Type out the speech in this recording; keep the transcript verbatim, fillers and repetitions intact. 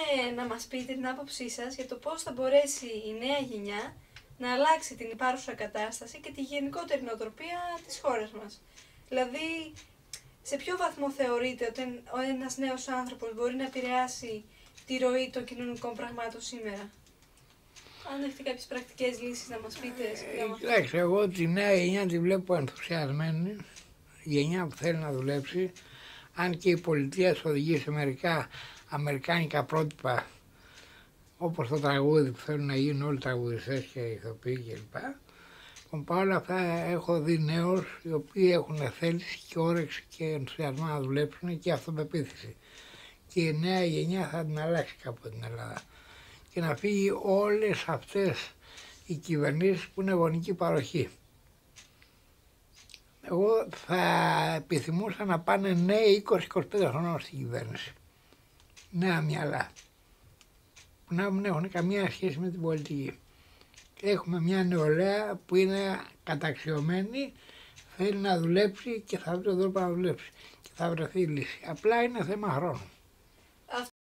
να μας πείτε την άποψή σας για το πώς θα μπορέσει η νέα γενιά να αλλάξει την υπάρχουσα κατάσταση και τη γενικότερη νοοτροπία της χώρας μας. Δηλαδή, σε ποιο βαθμό θεωρείτε ότι ένας νέος άνθρωπος μπορεί να επηρεάσει τη ροή των κοινωνικών πραγμάτων σήμερα? Αν έχετε κάποιες πρακτικές λύσεις να μας πείτε. Κοιτάξτε, εγώ τη νέα γενιά τη βλέπω ενθουσιασμένη, η γενιά που θέλει να δουλέψει, αν και η πολιτεία σου οδηγεί σε μερικά αμερικάνικα πρότυπα, όπως το τραγούδι που θέλουν να γίνουν όλοι τραγουδιστές και ηθοποιοί κλπ. Παρ' όλα αυτά έχω δει νέους οι οποίοι έχουν θέληση και όρεξη και ενθουσιασμό να δουλέψουν και αυτοπεποίθηση. Και η νέα γενιά θα την αλλάξει κάπου την Ελλάδα. Και να φύγει όλες αυτές οι κυβερνήσεις που είναι γονική παροχή. Εγώ θα επιθυμούσα να πάνε νέοι είκοσι είκοσι πέντε χρονών στην κυβέρνηση. Νέα μυαλά. Που να μην έχουν καμία σχέση με την πολιτική. Και έχουμε μια νεολαία που είναι καταξιωμένη, θέλει να δουλέψει και θα βρει τον τρόπο να δουλέψει. Και θα βρεθεί λύση. Απλά είναι θέμα χρόνου.